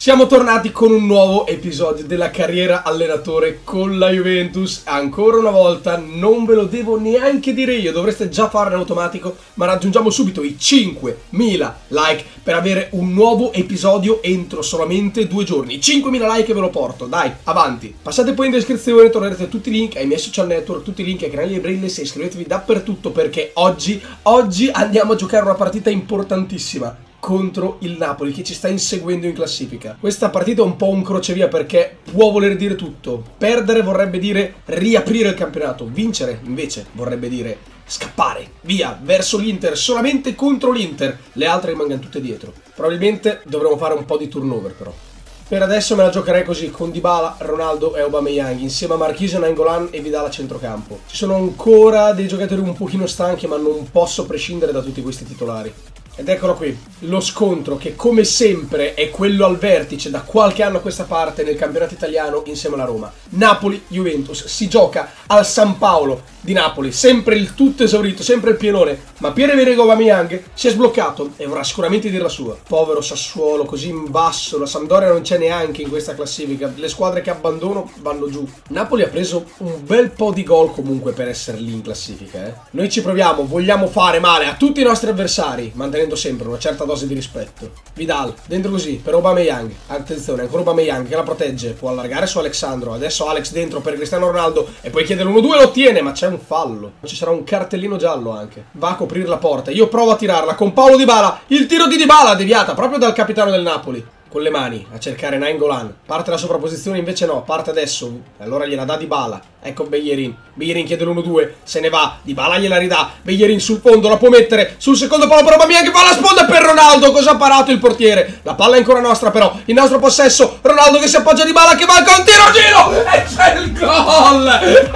Siamo tornati con un nuovo episodio della carriera allenatore con la Juventus. Ancora una volta non ve lo devo neanche dire io, dovreste già farlo in automatico, ma raggiungiamo subito i 5.000 like per avere un nuovo episodio entro solamente 2 giorni. 5.000 like e ve lo porto, dai, avanti. Passate poi in descrizione, troverete tutti i link ai miei social network, tutti i link ai canali di Brainless e iscrivetevi dappertutto perché oggi andiamo a giocare una partita importantissima contro il Napoli che ci sta inseguendo in classifica. Questa partita è un po' un crocevia perché può voler dire tutto. Perdere vorrebbe dire riaprire il campionato, vincere invece vorrebbe dire scappare via verso l'Inter, solamente contro l'Inter, le altre rimangono tutte dietro. Probabilmente dovremo fare un po' di turnover però. Per adesso me la giocherei così, con Dybala, Ronaldo e Aubameyang, insieme a Marchisio, Nainggolan e Vidal a centrocampo. Ci sono ancora dei giocatori un pochino stanchi, ma non posso prescindere da tutti questi titolari. Ed eccolo qui, lo scontro che come sempre è quello al vertice da qualche anno a questa parte nel campionato italiano insieme alla Roma. Napoli-Juventus, si gioca al San Paolo di Napoli, sempre il tutto esaurito, sempre il pienone, ma Pierre-Emerick Aubameyang si è sbloccato e vorrà sicuramente dire la sua. Povero Sassuolo, così in basso, la Sampdoria non c'è neanche in questa classifica, le squadre che abbandono vanno giù. Napoli ha preso un bel po' di gol comunque per essere lì in classifica, Noi ci proviamo, vogliamo fare male a tutti i nostri avversari, mantenendo sempre una certa dose di rispetto. Vidal, dentro così, per Aubameyang, attenzione, ancora Aubameyang che la protegge, può allargare su Alexandro, adesso Alex dentro per Cristiano Ronaldo e poi chiede l'1-2 e lo ottiene, ma c'è un fallo. Ci sarà un cartellino giallo anche. Va a coprire la porta, io provo a tirarla con Paulo Dybala, il tiro di Dybala deviata proprio dal capitano del Napoli. Con le mani a cercare Nainggolan, parte la sovrapposizione, invece no, parte adesso, allora gliela dà Dybala, ecco Bellerin chiede l'1-2, se ne va, Dybala gliela ridà, Bellerin sul fondo, la può mettere, sul secondo palo per Aubameyang che fa la sponda per Ronaldo, cosa ha parato il portiere? La palla è ancora nostra però, il nostro possesso, Ronaldo che si appoggia a Dybala che va con tiro giro, e c'è il gol,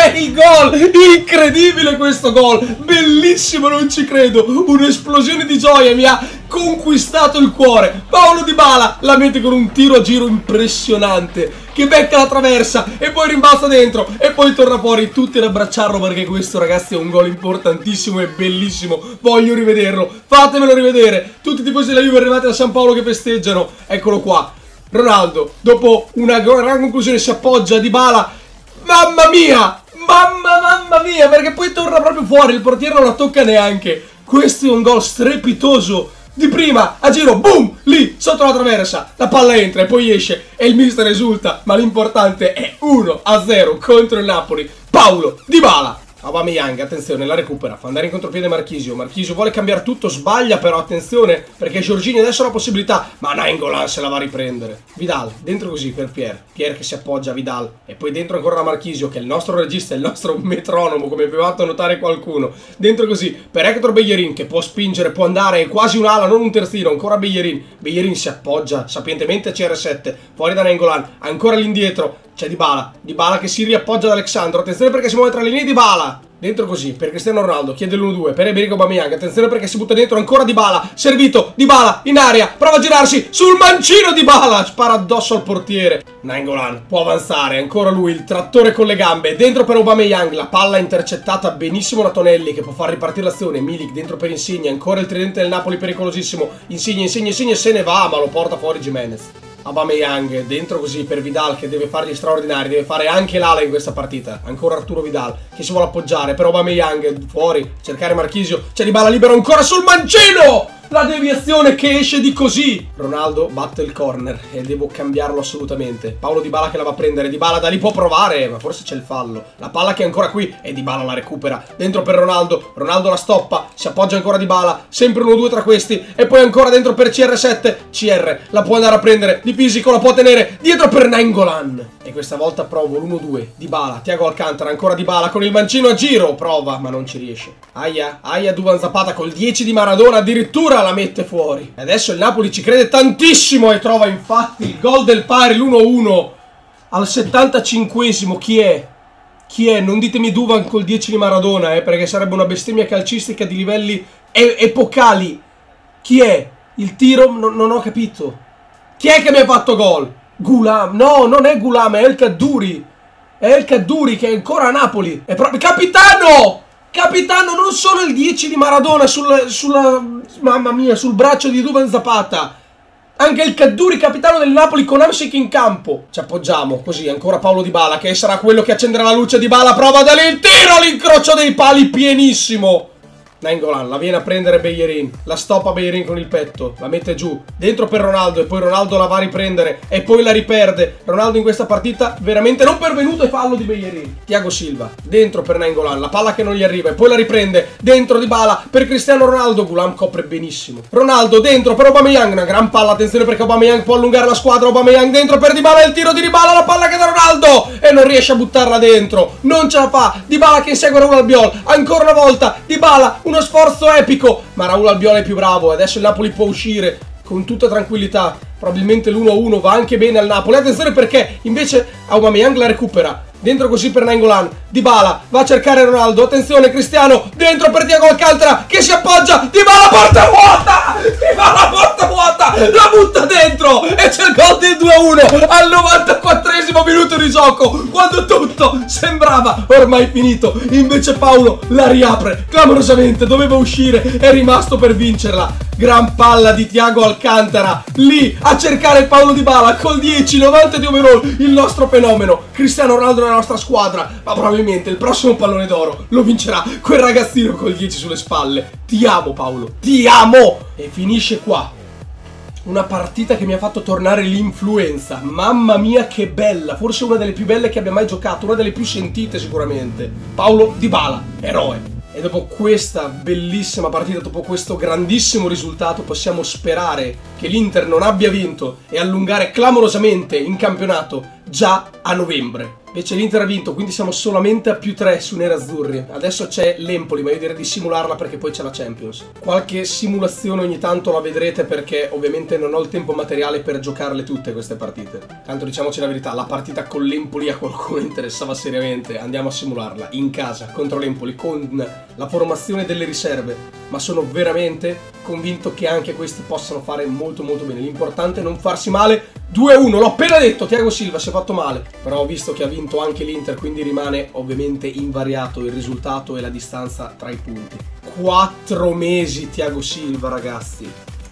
incredibile questo gol, bellissimo, non ci credo, un'esplosione di gioia, mi ha conquistato il cuore. Paulo Dybala la mette con un tiro a giro impressionante che becca la traversa e poi rimbalza dentro e poi torna fuori, tutti ad abbracciarlo perché questo ragazzi è un gol importantissimo e bellissimo, voglio rivederlo, fatemelo rivedere, tutti i tifosi della Juve arrivati da San Paolo che festeggiano, eccolo qua, Ronaldo dopo una gran conclusione si appoggia a Dybala, mamma mia, perché poi torna proprio fuori, il portiere non la tocca neanche, questo è un gol strepitoso. Di prima, a giro, boom, lì, sotto la traversa, la palla entra e poi esce e il mister esulta, ma l'importante è 1-0 contro il Napoli. Paulo Dybala. Aubameyang, attenzione, la recupera, fa andare in contropiede Marchisio vuole cambiare tutto, sbaglia però, attenzione, perché Jorginho adesso ha la possibilità, ma Nainggolan se la va a riprendere. Vidal, dentro così per Pierre che si appoggia a Vidal, e poi dentro ancora da Marchisio, che è il nostro regista, il nostro metronomo, come aveva fatto notare qualcuno, dentro così, per Hector Bellerin, che può spingere, può andare, è quasi un'ala, non un terzino, ancora Bellerin si appoggia sapientemente a CR7, fuori da Nainggolan, ancora all'indietro, c'è Dybala che si riappoggia ad Alexandro, attenzione perché si muove tra le linee Dybala, dentro così, per Cristiano Ronaldo, chiede l'1-2, per Emerick Aubameyang, attenzione perché si butta dentro ancora Dybala, servito, Dybala in aria, prova a girarsi, sul mancino Dybala, spara addosso al portiere, Nainggolan può avanzare, ancora lui, il trattore con le gambe, dentro per Aubameyang, la palla intercettata benissimo da Tonelli che può far ripartire l'azione, Milik dentro per Insigne, ancora il tridente del Napoli pericolosissimo, Insigne se ne va, ma lo porta fuori Gimenez. Aubameyang dentro così per Vidal che deve fare gli straordinari, deve fare anche l'ala in questa partita, ancora Arturo Vidal che si vuole appoggiare per Aubameyang, fuori, cercare Marchisio, c'è Dybala libero ancora sul mancino, la deviazione che esce di così, Ronaldo batte il corner e devo cambiarlo assolutamente, Paulo Dybala che la va a prendere, Dybala da lì può provare ma forse c'è il fallo, la palla che è ancora qui e Dybala la recupera, dentro per Ronaldo la stoppa, si appoggia ancora Dybala, sempre 1-2 tra questi e poi ancora dentro per CR7, CR la può andare a prendere, di fisico la può tenere, dietro per Nainggolan e questa volta provo l'1-2, Dybala, Thiago Alcantara, ancora Dybala con il mancino a giro, prova ma non ci riesce, aia Duvan Zapata col 10 di Maradona addirittura la mette fuori. E adesso il Napoli ci crede tantissimo e trova infatti il gol del pari, l'1-1 al 75esimo. Chi è? Non ditemi Duvan col 10 di Maradona, perché sarebbe una bestemmia calcistica di livelli epocali. Chi è? Il tiro non ho capito. Chi è che mi ha fatto gol? Gulam? No, non è Gulam, è El Kaddouri. È El Kaddouri che è ancora a Napoli. È proprio capitano! Capitano, non solo il 10 di Maradona mamma mia, sul braccio di Duvan Zapata. Anche il Caduri, capitano del Napoli, con Hamsik in campo. Ci appoggiamo, così, ancora Paulo Dybala, che sarà quello che accenderà la luce. Dybala prova da lì il tiro, l'incrocio dei pali pienissimo. Nainggolan la viene a prendere Bellerin, la stoppa Bellerin con il petto, la mette giù, dentro per Ronaldo e poi Ronaldo la va a riprendere e poi la riperde. Ronaldo in questa partita veramente non pervenuto e fallo di Bellerin. Thiago Silva, dentro per Nainggolan, la palla che non gli arriva e poi la riprende, dentro Dybala per Cristiano Ronaldo, Ghoulam copre benissimo. Ronaldo dentro per Aubameyang, una gran palla, attenzione perché Aubameyang può allungare la squadra, Aubameyang dentro per Dybala, il tiro di Dybala, la palla che da Ronaldo e non riesce a buttarla dentro, non ce la fa. Dybala che insegue Raul Albiol, ancora una volta Dybala, uno sforzo epico, ma Raul Albiol è più bravo e adesso il Napoli può uscire con tutta tranquillità. Probabilmente l'1-1 va anche bene al Napoli. Attenzione perché invece Aubameyang la recupera. Dentro così per Nainggolan, Dybala va a cercare Ronaldo, attenzione Cristiano, dentro per Thiago Alcantara che si appoggia, Dybala porta vuota, Dybala porta vuota, la butta dentro e c'è il gol del 2-1 al 94esimo minuto di gioco, quando tutto sembrava ormai finito, invece Paolo la riapre clamorosamente, doveva uscire, è rimasto per vincerla. Gran palla di Thiago Alcantara, lì a cercare Paulo Dybala col 10-90 di overall, il nostro fenomeno, Cristiano Ronaldo nella nostra squadra, ma probabilmente il prossimo pallone d'oro lo vincerà quel ragazzino col 10 sulle spalle. Ti amo Paolo, ti amo! E finisce qua una partita che mi ha fatto tornare l'influenza. Mamma mia che bella, forse una delle più belle che abbia mai giocato, una delle più sentite sicuramente. Paulo Dybala, eroe. E dopo questa bellissima partita, dopo questo grandissimo risultato, possiamo sperare che l'Inter non abbia vinto e allungare clamorosamente in campionato già a novembre. Invece l'Inter ha vinto, quindi siamo solamente a +3 su nerazzurri. Adesso c'è l'Empoli, ma io direi di simularla perché poi c'è la Champions. Qualche simulazione ogni tanto la vedrete perché ovviamente non ho il tempo materiale per giocarle tutte queste partite. Tanto diciamoci la verità, la partita con l'Empoli a qualcuno interessava seriamente. Andiamo a simularla in casa contro l'Empoli con la formazione delle riserve. Ma sono veramente convinto che anche questi possano fare molto bene. L'importante è non farsi male. 2-1, l'ho appena detto, Thiago Silva si è fatto male. Però ho visto che ha vinto anche l'Inter, quindi rimane ovviamente invariato il risultato e la distanza tra i punti. 4 mesi Thiago Silva, ragazzi.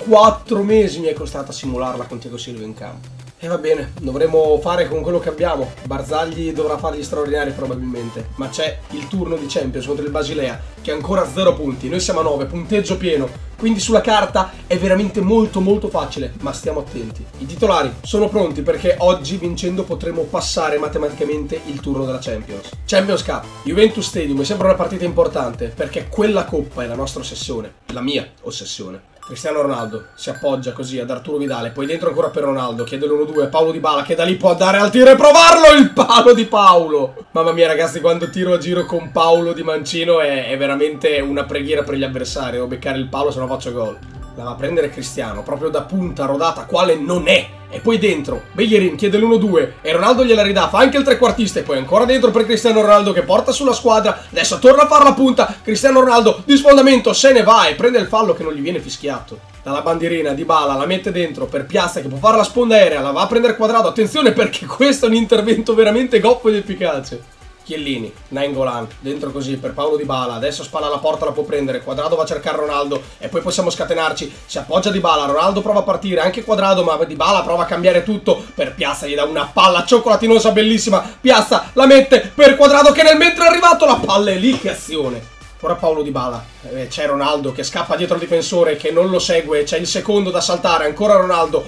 4 mesi mi è costata simularla con Thiago Silva in campo. E va bene, dovremo fare con quello che abbiamo. Barzagli dovrà fare gli straordinari probabilmente, ma c'è il turno di Champions contro il Basilea che ha ancora 0 punti, noi siamo a 9, punteggio pieno, quindi sulla carta è veramente molto facile, ma stiamo attenti. I titolari sono pronti perché oggi vincendo potremo passare matematicamente il turno della Champions. Champions Cup, Juventus Stadium, è sempre una partita importante perché quella coppa è la nostra ossessione, la mia ossessione. Cristiano Ronaldo si appoggia così ad Arturo Vidal, poi dentro ancora per Ronaldo, chiede l'1-2 a Paulo Dybala che da lì può andare al tiro e provarlo, il palo di Paolo. Mamma mia ragazzi, quando tiro a giro con Paolo di mancino è veramente una preghiera per gli avversari, devo beccare il palo se no faccio gol. La va a prendere Cristiano, proprio da punta rodata, quale non è. E poi dentro, Bellerin chiede l'1-2 e Ronaldo gliela ridà, fa anche il trequartista e poi ancora dentro per Cristiano Ronaldo che porta sulla squadra, adesso torna a fare la punta, Cristiano Ronaldo di sfondamento se ne va e prende il fallo che non gli viene fischiato. Dalla bandierina Dybala la mette dentro per Piazza che può fare la sponda aerea, la va a prendere Quadrado, attenzione perché questo è un intervento veramente goffo ed efficace. Chiellini, Nainggolan, dentro così per Paulo Dybala, adesso spalla alla porta, la può prendere, Quadrado va a cercare Ronaldo e poi possiamo scatenarci, si appoggia Dybala, Ronaldo prova a partire, anche Quadrado, ma Dybala prova a cambiare tutto, per Piazza gli dà una palla cioccolatinosa bellissima, Piazza la mette per Quadrado che nel mentre è arrivato la palla è lì, che azione! Ora Paulo Dybala, c'è Ronaldo che scappa dietro il difensore che non lo segue, c'è il secondo da saltare, ancora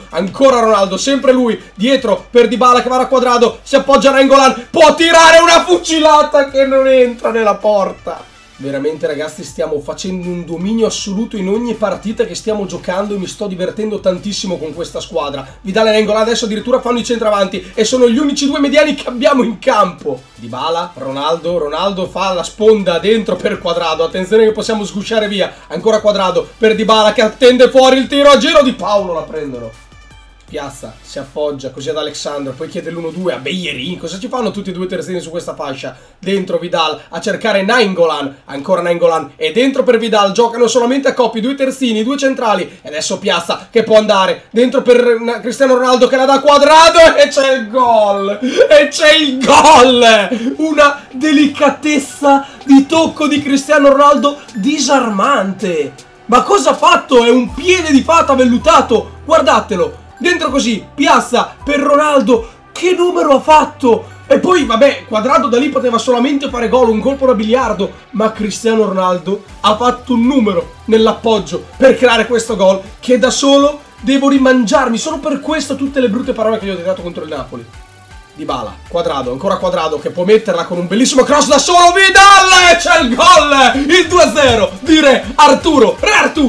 Ronaldo, sempre lui, dietro per Dybala che va a Quadrado, si appoggia a Nainggolan, può tirare una fucilata che non entra nella porta. Veramente ragazzi stiamo facendo un dominio assoluto in ogni partita che stiamo giocando e mi sto divertendo tantissimo con questa squadra. Vidal e Nainggolan adesso addirittura fanno i centravanti e sono gli unici 2 mediani che abbiamo in campo. Dybala, Ronaldo fa la sponda dentro per Quadrado, attenzione che possiamo sgusciare via, ancora Quadrado per Dybala che attende fuori il tiro a giro di Paolo, la prendono. Piazza si appoggia così ad Alexandro, poi chiede l'1-2 a Bellerin, cosa ci fanno tutti e 2 terzini su questa fascia? Dentro Vidal a cercare Nainggolan, ancora Nainggolan e dentro per Vidal, giocano solamente a coppie, 2 terzini, 2 centrali e adesso Piazza che può andare, dentro per Cristiano Ronaldo che la dà a Quadrado e c'è il gol! E c'è il gol! Una delicatezza di tocco di Cristiano Ronaldo disarmante! Ma cosa ha fatto? È un piede di fata vellutato, guardatelo! Dentro così, Piazza per Ronaldo. Che numero ha fatto? E poi, vabbè, Quadrado da lì poteva solamente fare gol, un colpo da biliardo. Ma Cristiano Ronaldo ha fatto un numero nell'appoggio per creare questo gol che da solo devo rimangiarmi. Sono per questo tutte le brutte parole che gli ho detto contro il Napoli. Dybala, Quadrado, ancora Quadrado che può metterla con un bellissimo cross da solo. Vidal, e c'è il gol, il 2-0 di Re Arturo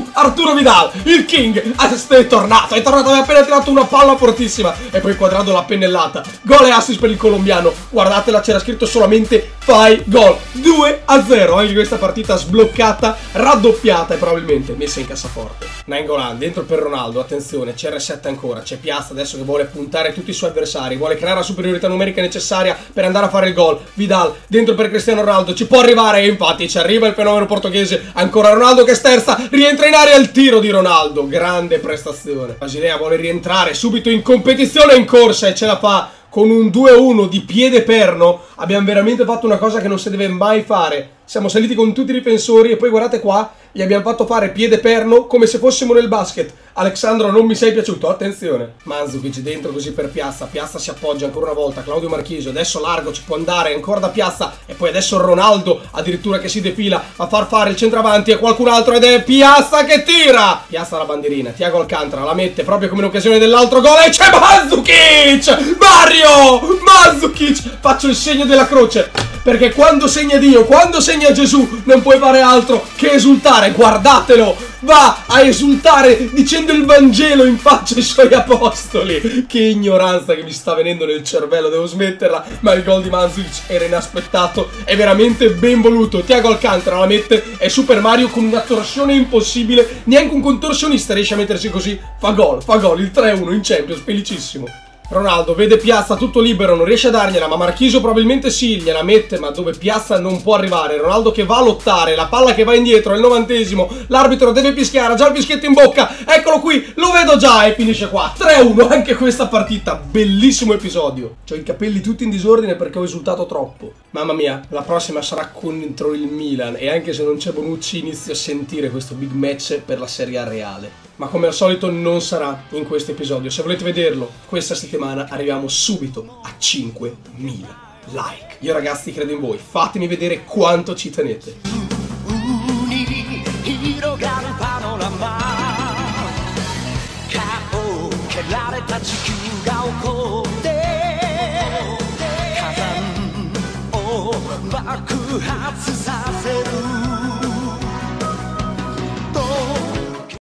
Vidal, il King. È tornato, aveva appena tirato una palla fortissima e poi Quadrado l'ha pennellata. Gol e assist per il colombiano. Guardatela, c'era scritto solamente fai gol. 2-0, anche questa partita sbloccata, raddoppiata e probabilmente messa in cassaforte. Nainggolan dentro per Ronaldo, attenzione, c'è R7 ancora, c'è Piazza adesso che vuole puntare tutti i suoi avversari, vuole creare la superiorità numerica necessaria per andare a fare il gol. Vidal dentro per Cristiano Ronaldo, ci può arrivare e infatti ci arriva il fenomeno portoghese. Ancora Ronaldo che sterza, rientra in area il tiro di Ronaldo, grande prestazione. Basilea vuole rientrare subito in competizione, in corsa e ce la fa con un 2-1 di piede perno. Abbiamo veramente fatto una cosa che non si deve mai fare. Siamo saliti con tutti i difensori e poi guardate qua, gli abbiamo fatto fare piede perno come se fossimo nel basket. Alexandro, non mi sei piaciuto, attenzione. Mandzukic dentro così per Piazza, Piazza si appoggia ancora una volta, Claudio Marchisio, adesso largo, ci può andare ancora da Piazza e poi adesso Ronaldo addirittura che si defila a far fare il centravanti a qualcun altro ed è Piazza che tira. Piazza la bandierina, Thiago Alcantara la mette proprio come in occasione dell'altro gol e c'è Mandzukic! Mario Mandzukic! Faccio il segno della croce. Perché quando segna Dio, quando segna Gesù, non puoi fare altro che esultare. Guardatelo, va a esultare dicendo il Vangelo in faccia ai suoi apostoli. Che ignoranza che mi sta venendo nel cervello, devo smetterla. Ma il gol di Mandzukic era inaspettato, è veramente ben voluto. Thiago Alcantara la mette, è Super Mario con una torsione impossibile. Neanche un contorsionista riesce a mettersi così. Fa gol, il 3-1 in Champions, felicissimo. Ronaldo vede Piazza tutto libero, non riesce a dargliela, ma Marchisio probabilmente sì, gliela mette, ma dove Piazza non può arrivare. Ronaldo che va a lottare, la palla che va indietro, è il 90esimo, l'arbitro deve fischiare, ha già il fischietto in bocca, eccolo qui, lo vedo già e finisce qua. 3-1 anche questa partita, bellissimo episodio. Ho i capelli tutti in disordine perché ho esultato troppo. Mamma mia, la prossima sarà contro il Milan e anche se non c'è Bonucci inizio a sentire questo big match per la Serie A reale. Ma come al solito non sarà in questo episodio. Se volete vederlo, questa settimana arriviamo subito a 5.000 like. Io ragazzi credo in voi, fatemi vedere quanto ci tenete. Bakku hatsu sasero